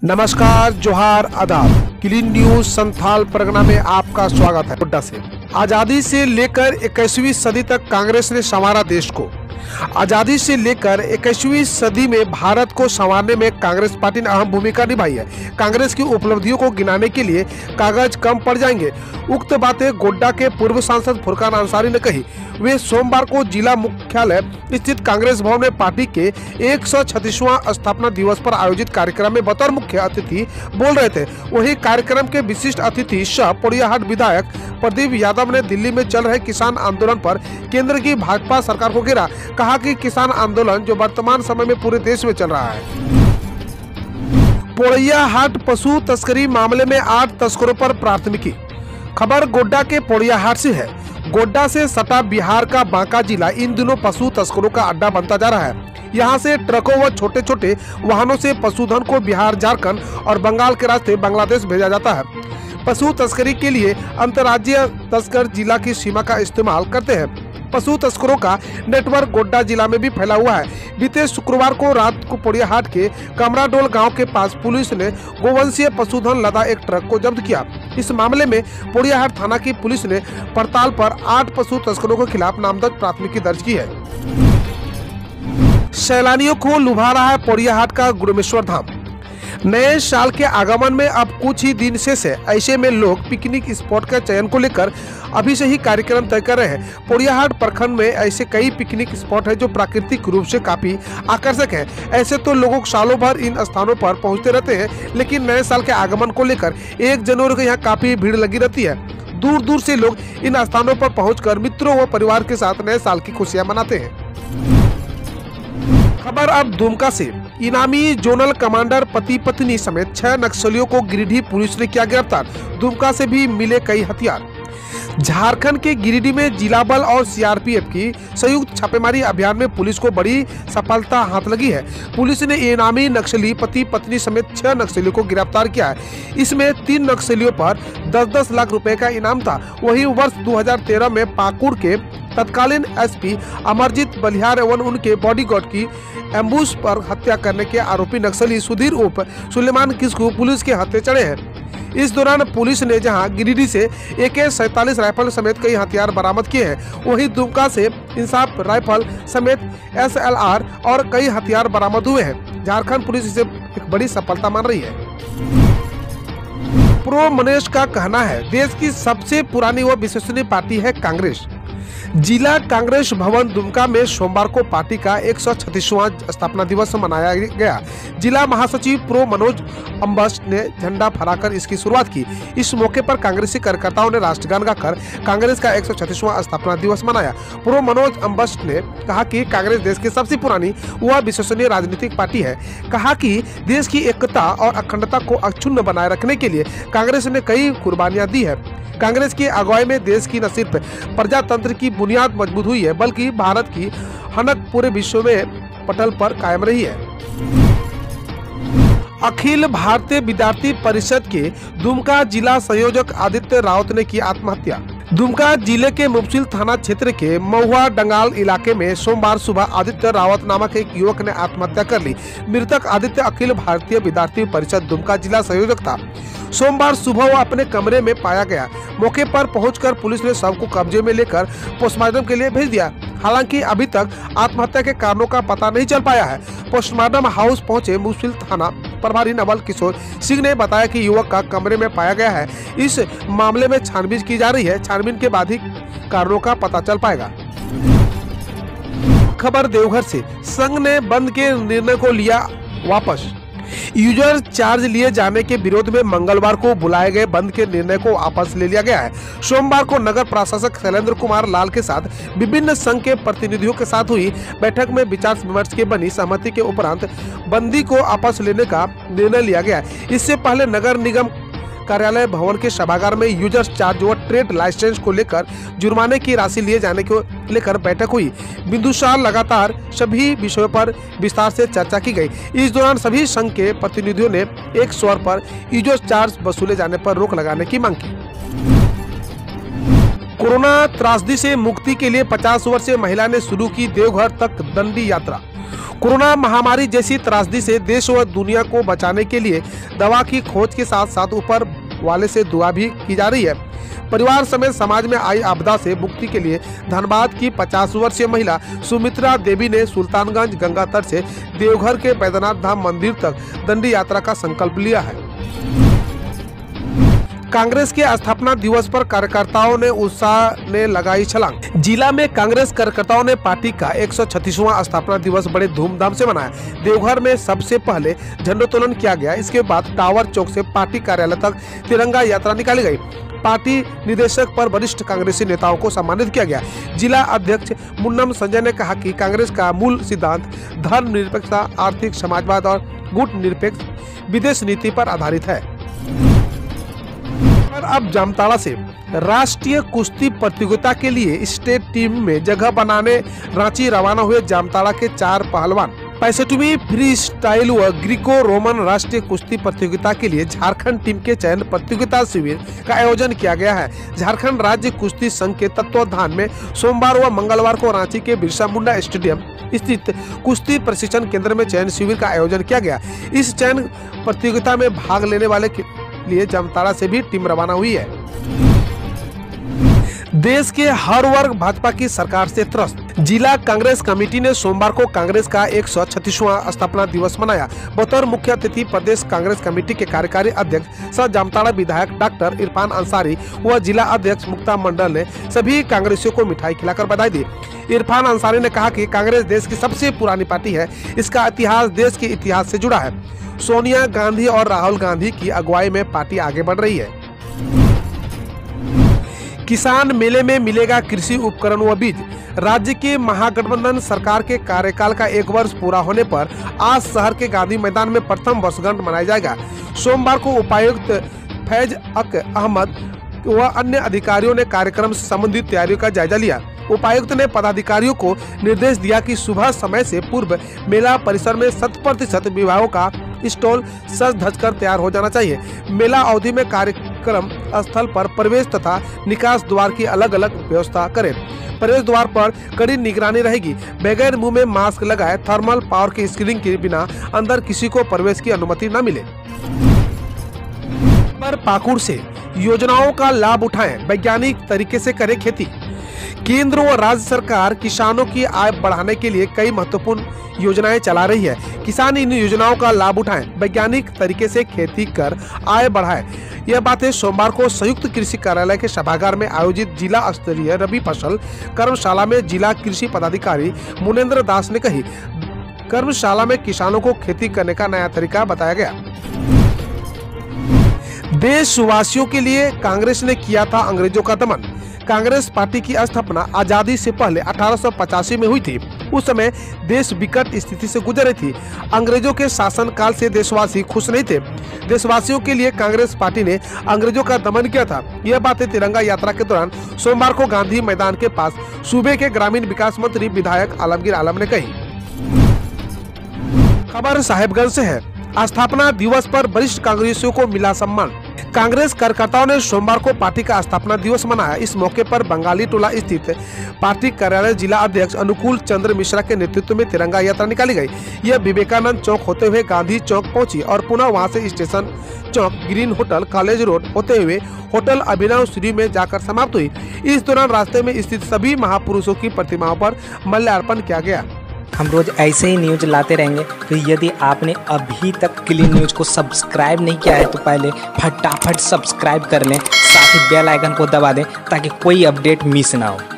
नमस्कार, जोहार, आदाब। क्लीन न्यूज संथाल परगना में आपका स्वागत है। गोड्डा से आजादी से लेकर 21वीं सदी तक कांग्रेस ने संवारा देश को। आजादी से लेकर 21वीं सदी में भारत को संवारने में कांग्रेस पार्टी ने अहम भूमिका निभाई है। कांग्रेस की उपलब्धियों को गिनाने के लिए कागज कम पड़ जाएंगे। उक्त बातें गोड्डा के पूर्व सांसद फुरकान अंसारी ने कही। वे सोमवार को जिला मुख्यालय स्थित कांग्रेस भवन में पार्टी के 136वां स्थापना दिवस पर आयोजित कार्यक्रम में बतौर मुख्य अतिथि बोल रहे थे। वहीं कार्यक्रम के विशिष्ट अतिथि सह पोड़ियाहाट विधायक प्रदीप यादव ने दिल्ली में चल रहे किसान आंदोलन पर केंद्र की भाजपा सरकार को घेरा। कहा कि किसान आंदोलन जो वर्तमान समय में पूरे देश में चल रहा है। पोड़ियाहाट पशु तस्करी मामले में 8 तस्करों पर प्राथमिकी। खबर गोड्डा के पोड़ियाहाट से है। गोड्डा से सटा बिहार का बांका जिला इन दिनों पशु तस्करों का अड्डा बनता जा रहा है। यहाँ से ट्रकों व छोटे छोटे वाहनों से पशुधन को बिहार, झारखंड और बंगाल के रास्ते बांग्लादेश भेजा जाता है। पशु तस्करी के लिए अंतर्राज्यीय तस्कर जिला की सीमा का इस्तेमाल करते हैं। पशु तस्करों का नेटवर्क गोड्डा जिला में भी फैला हुआ है। बीते शुक्रवार को रात को पोड़ियाहाट के कमराडोल गांव के पास पुलिस ने गोवंशीय पशुधन लदा एक ट्रक को जब्त किया। इस मामले में पोड़ियाहाट थाना की पुलिस ने पड़ताल पर 8 पशु तस्करों के खिलाफ नामजद प्राथमिकी दर्ज की है। सैलानियों को लुभा रहा है पोड़ियाहाट का गुरुमेश्वर धाम। नए साल के आगमन में अब कुछ ही दिन शेष है। ऐसे में लोग पिकनिक स्पॉट का चयन को लेकर अभी से ही कार्यक्रम तय कर रहे हैं। पोड़ियाहाट प्रखंड में ऐसे कई पिकनिक स्पॉट है जो प्राकृतिक रूप से काफी आकर्षक है। ऐसे तो लोग सालों भर इन स्थानों पर पहुंचते रहते हैं, लेकिन नए साल के आगमन को लेकर 1 जनवरी को यहाँ काफी भीड़ लगी रहती है। दूर दूर से लोग इन स्थानों पर पहुंचकर मित्रों व परिवार के साथ नए साल की खुशियां मनाते हैं। खबर अब दुमका से। इनामी जोनल कमांडर पति पत्नी समेत 6 नक्सलियों को गिरिडीह पुलिस ने किया गिरफ्तार। दुमका से भी मिले कई हथियार। झारखंड के गिरिडीह में जिला बल और सीआरपीएफ की संयुक्त छापेमारी अभियान में पुलिस को बड़ी सफलता हाथ लगी है। पुलिस ने इनामी नक्सली पति पत्नी समेत 6 नक्सलियों को गिरफ्तार किया है। इसमें 3 नक्सलियों पर 10-10 लाख रुपए का इनाम था। वहीं वर्ष 2013 में पाकुड़ के तत्कालीन एसपी अमरजीत बलिहार एवं उनके बॉडीगार्ड की एम्बुश पर हत्या करने के आरोपी नक्सली सुधीर उर्फ सुलेमान किस्कू पुलिस के हत्थे चढ़े हैं। इस दौरान पुलिस ने जहां गिरिडीह से AK-47 राइफल समेत कई हथियार बरामद किए हैं, वहीं दुमका से इंसाफ राइफल समेत SLR और कई हथियार बरामद हुए हैं। झारखंड पुलिस इसे एक बड़ी सफलता मान रही है। प्रो मनोज का कहना है, देश की सबसे पुरानी व विश्वसनीय पार्टी है कांग्रेस। जिला कांग्रेस भवन दुमका में सोमवार को पार्टी का 136वां स्थापना दिवस मनाया गया। जिला महासचिव प्रो मनोज अम्बस्ट ने झंडा फहराकर इसकी शुरुआत की। इस मौके पर कांग्रेसी कार्यकर्ताओं ने राष्ट्रगान गाकर कांग्रेस का 136वां स्थापना दिवस मनाया। प्रो मनोज अम्बस्ट ने कहा कि कांग्रेस देश की सबसे पुरानी व विश्वसनीय राजनीतिक पार्टी है। कहा कि देश की एकता और अखंडता को अक्षुण्ण बनाए रखने के लिए कांग्रेस ने कई कुर्बानियां दी है। कांग्रेस की अगुवाई में देश की न सिर्फ प्रजातंत्र की बुनियाद मजबूत हुई है, बल्कि भारत की हनक पूरे विश्व में पटल पर कायम रही है। अखिल भारतीय विद्यार्थी परिषद के दुमका जिला संयोजक आदित्य रावत ने की आत्महत्या। दुमका जिले के मुफस्सिल थाना क्षेत्र के महुआ डंगाल इलाके में सोमवार सुबह आदित्य रावत नामक एक युवक ने आत्महत्या कर ली। मृतक आदित्य अखिल भारतीय विद्यार्थी परिषद दुमका जिला संयोजक था। सोमवार सुबह वो अपने कमरे में पाया गया। मौके पर पहुंचकर पुलिस ने शव को कब्जे में लेकर पोस्टमार्टम के लिए भेज दिया। हालांकि अभी तक आत्महत्या के कारणों का पता नहीं चल पाया है। पोस्टमार्टम हाउस पहुंचे मुफस्सिल थाना प्रभारी नवल किशोर सिंह ने बताया कि युवक का कमरे में पाया गया है। इस मामले में छानबीन की जा रही है। छानबीन के बाद ही कारणों का पता चल पाएगा। खबर देवघर से। संघ ने बंद के निर्णय को लिया वापस। यूजर चार्ज लिए जाने के विरोध में मंगलवार को बुलाए गए बंद के निर्णय को वापस ले लिया गया है। सोमवार को नगर प्रशासक शैलेंद्र कुमार लाल के साथ विभिन्न संघ के प्रतिनिधियों के साथ हुई बैठक में विचार विमर्श के बनी सहमति के उपरांत बंदी को वापस लेने का निर्णय लिया गया। इससे पहले नगर निगम कार्यालय भवन के सभागार में यूजर चार्ज व ट्रेड लाइसेंस को लेकर जुर्माने की राशि लिए जाने को लेकर बैठक हुई। बिंदुसार लगातार सभी विषयों पर विस्तार से चर्चा की गई। इस दौरान सभी संघ के प्रतिनिधियों ने एक स्वर पर यूजर चार्ज वसूले जाने पर रोक लगाने की मांग की। कोरोना त्रासदी से मुक्ति के लिए 50 वर्षीय महिला ने शुरू की देवघर तक दंडी यात्रा। कोरोना महामारी जैसी त्रासदी से देश व दुनिया को बचाने के लिए दवा की खोज के साथ साथ ऊपर वाले से दुआ भी की जा रही है। परिवार समेत समाज में आई आपदा से मुक्ति के लिए धनबाद की 50 वर्षीय महिला सुमित्रा देवी ने सुल्तानगंज गंगा तट से देवघर के बैद्यनाथ धाम मंदिर तक दंडी यात्रा का संकल्प लिया है। कांग्रेस के स्थापना दिवस पर कार्यकर्ताओं ने उत्साह ने लगाई छलांग। जिला में कांग्रेस कार्यकर्ताओं ने पार्टी का 136वां स्थापना दिवस बड़े धूमधाम से मनाया। देवघर में सबसे पहले झंडोत्तोलन किया गया। इसके बाद टावर चौक से पार्टी कार्यालय तक तिरंगा यात्रा निकाली गई। पार्टी निदेशक पर वरिष्ठ कांग्रेसी नेताओं को सम्मानित किया गया। जिला अध्यक्ष मुन्नम संजय ने कहा कि कांग्रेस का मूल सिद्धांत धर्मनिरपेक्षता, आर्थिक समाजवाद और गुट निरपेक्ष विदेश नीति पर आधारित है। अब जामताड़ा से राष्ट्रीय कुश्ती प्रतियोगिता के लिए स्टेट टीम में जगह बनाने रांची रवाना हुए जामताड़ा के 4 पहलवान 65वीं फ्री स्टाइल व ग्रीको रोमन राष्ट्रीय कुश्ती प्रतियोगिता के लिए झारखंड टीम के चयन प्रतियोगिता शिविर का आयोजन किया गया है। झारखंड राज्य कुश्ती संघ के तत्वावधान में सोमवार व मंगलवार को रांची के बिरसा मुंडा स्टेडियम स्थित कुश्ती प्रशिक्षण केंद्र में चयन शिविर का आयोजन किया गया। इस चयन प्रतियोगिता में भाग लेने वाले लिए जामताड़ा से भी टीम रवाना हुई है। देश के हर वर्ग भाजपा की सरकार से त्रस्त। जिला कांग्रेस कमेटी ने सोमवार को कांग्रेस का 136वां स्थापना दिवस मनाया। बतौर मुख्य अतिथि प्रदेश कांग्रेस कमेटी के कार्यकारी अध्यक्ष सह जामताड़ा विधायक डॉक्टर इरफान अंसारी व जिला अध्यक्ष मुक्ता मंडल ने सभी कांग्रेसियों को मिठाई खिलाकर बधाई दी। इरफान अंसारी ने कहा कि कांग्रेस देश की सबसे पुरानी पार्टी है। इसका इतिहास देश के इतिहास से जुड़ा है। सोनिया गांधी और राहुल गांधी की अगुवाई में पार्टी आगे बढ़ रही है। किसान मेले में मिलेगा कृषि उपकरण व बीज। राज्य के महागठबंधन सरकार के कार्यकाल का 1 वर्ष पूरा होने पर आज शहर के गांधी मैदान में प्रथम वर्षगांठ मनाया जाएगा। सोमवार को उपायुक्त फैज अक अहमद व अन्य अधिकारियों ने कार्यक्रम से संबंधित तैयारियों का जायजा लिया। उपायुक्त ने पदाधिकारियों को निर्देश दिया कि सुबह समय से पूर्व मेला परिसर में 100% विभागों का स्टॉल सज धज कर तैयार हो जाना चाहिए। मेला अवधि में कार्यक्रम स्थल पर प्रवेश तथा निकास द्वार की अलग अलग व्यवस्था करें। प्रवेश द्वार पर कड़ी निगरानी रहेगी। बगैर मुंह में मास्क लगाए थर्मल पावर की स्क्रीनिंग के बिना अंदर किसी को प्रवेश की अनुमति न मिले। पर पाकुड़ से योजनाओं का लाभ उठाएं, वैज्ञानिक तरीके से करें खेती। केंद्र व राज्य सरकार किसानों की आय बढ़ाने के लिए कई महत्वपूर्ण योजनाएं चला रही है। किसान इन योजनाओं का लाभ उठाएं, वैज्ञानिक तरीके से खेती कर आय बढ़ाएं। यह बातें सोमवार को संयुक्त कृषि कार्यालय के सभागार में आयोजित जिला स्तरीय रबी फसल कर्मशाला में जिला कृषि पदाधिकारी मुनेंद्र दास ने कही। कर्मशाला में किसानों को खेती करने का नया तरीका बताया गया। देशवासियों के लिए कांग्रेस ने किया था अंग्रेजों का दमन। कांग्रेस पार्टी की स्थापना आजादी से पहले 1885 में हुई थी। उस समय देश विकट स्थिति से गुजर रही थी। अंग्रेजों के शासन काल से देशवासी खुश नहीं थे। देशवासियों के लिए कांग्रेस पार्टी ने अंग्रेजों का दमन किया था। यह बातें तिरंगा यात्रा के दौरान सोमवार को गांधी मैदान के पास सूबे के ग्रामीण विकास मंत्री विधायक आलमगीर आलम ने कही। खबर साहेबगंज से है। स्थापना दिवस पर वरिष्ठ कांग्रेसियों को मिला सम्मान। कांग्रेस कार्यकर्ताओं ने सोमवार को पार्टी का स्थापना दिवस मनाया। इस मौके पर बंगाली टोला स्थित पार्टी कार्यालय जिला अध्यक्ष अनुकूल चंद्र मिश्रा के नेतृत्व में तिरंगा यात्रा निकाली गई। यह विवेकानंद चौक होते हुए गांधी चौक पहुंची और पुनः वहां से स्टेशन चौक, ग्रीन होटल, कॉलेज रोड होते हुए होटल अभिनव श्री में जाकर समाप्त हुई। इस दौरान रास्ते में स्थित सभी महापुरुषों की प्रतिमाओं पर माल्यार्पण किया गया। हम रोज ऐसे ही न्यूज लाते रहेंगे। तो यदि आपने अभी तक क्लीन न्यूज को सब्सक्राइब नहीं किया है तो पहले फटाफट सब्सक्राइब कर लें, साथ ही बेल आइकन को दबा दें ताकि कोई अपडेट मिस ना हो।